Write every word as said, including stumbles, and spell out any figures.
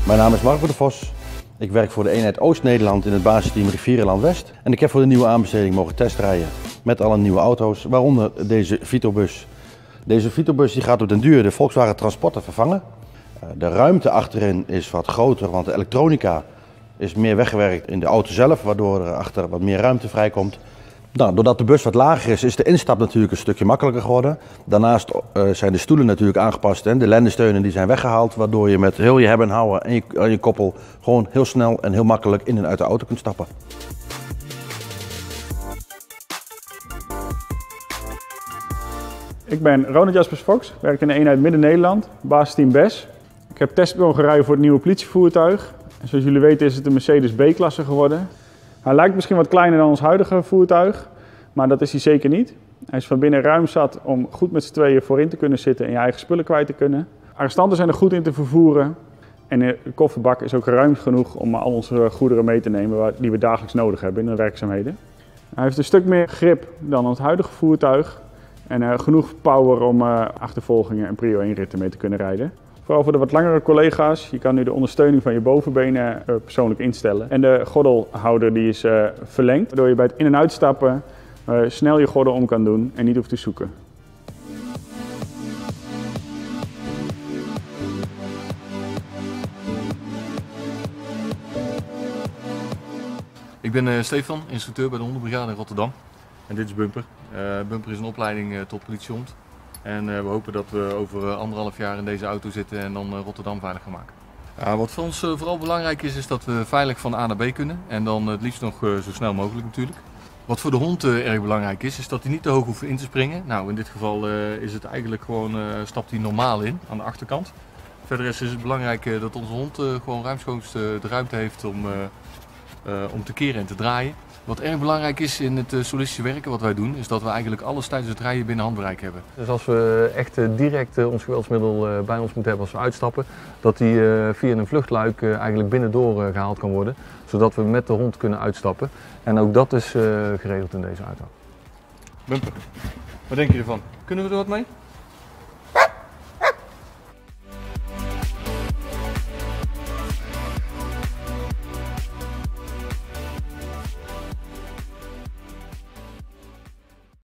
Mijn naam is Marco de Vos. Ik werk voor de eenheid Oost-Nederland in het basisteam Rivierenland West. En ik heb voor de nieuwe aanbesteding mogen testrijden met alle nieuwe auto's, waaronder deze Vitobus. Deze Vitobus die gaat op den duur de Volkswagen Transporter vervangen. De ruimte achterin is wat groter, want de elektronica is meer weggewerkt in de auto zelf, waardoor er achter wat meer ruimte vrijkomt. Nou, doordat de bus wat lager is, is de instap natuurlijk een stukje makkelijker geworden. Daarnaast uh, zijn de stoelen natuurlijk aangepast en de lendensteunen die zijn weggehaald, waardoor je met heel je hebben en houden en je, en je koppel gewoon heel snel en heel makkelijk in en uit de auto kunt stappen. Ik ben Ronald Jaspers Fox, werk in de eenheid Midden-Nederland, basisteam B E S. Ik heb test mogen rijden voor het nieuwe politievoertuig. En zoals jullie weten is het een Mercedes B-klasse geworden. Hij lijkt misschien wat kleiner dan ons huidige voertuig, maar dat is hij zeker niet. Hij is van binnen ruim zat om goed met z'n tweeën voorin te kunnen zitten en je eigen spullen kwijt te kunnen. Arrestanten zijn er goed in te vervoeren en de kofferbak is ook ruim genoeg om al onze goederen mee te nemen die we dagelijks nodig hebben in de werkzaamheden. Hij heeft een stuk meer grip dan het huidige voertuig en uh, genoeg power om uh, achtervolgingen en prio één ritten mee te kunnen rijden. Vooral voor de wat langere collega's, je kan nu de ondersteuning van je bovenbenen uh, persoonlijk instellen. En de gordelhouder die is uh, verlengd, waardoor je bij het in- en uitstappen uh, snel je gordel om kan doen en niet hoeft te zoeken. Ik ben uh, Stefan, instructeur bij de hondenbrigade in Rotterdam. En dit is Bumper. Uh, Bumper is een opleiding uh, tot politiehond. En uh, we hopen dat we over uh, anderhalf jaar in deze auto zitten en dan uh, Rotterdam veilig gaan maken. Uh, wat voor ons uh, vooral belangrijk is, is dat we veilig van A naar B kunnen. En dan uh, het liefst nog uh, zo snel mogelijk natuurlijk. Wat voor de hond uh, erg belangrijk is, is dat hij niet te hoog hoeft in te springen. Nou, in dit geval uh, is het eigenlijk gewoon, uh, stapt hij normaal in aan de achterkant. Verder is het belangrijk uh, dat onze hond uh, gewoon ruimschoots uh, de ruimte heeft om, uh, uh, om te keren en te draaien. Wat erg belangrijk is in het solistische werken wat wij doen, is dat we eigenlijk alles tijdens het rijden binnen handbereik hebben. Dus als we echt direct ons geweldsmiddel bij ons moeten hebben als we uitstappen, dat die via een vluchtluik eigenlijk binnendoor gehaald kan worden, zodat we met de hond kunnen uitstappen. En ook dat is geregeld in deze auto. Bumper, wat denk je ervan? Kunnen we er wat mee?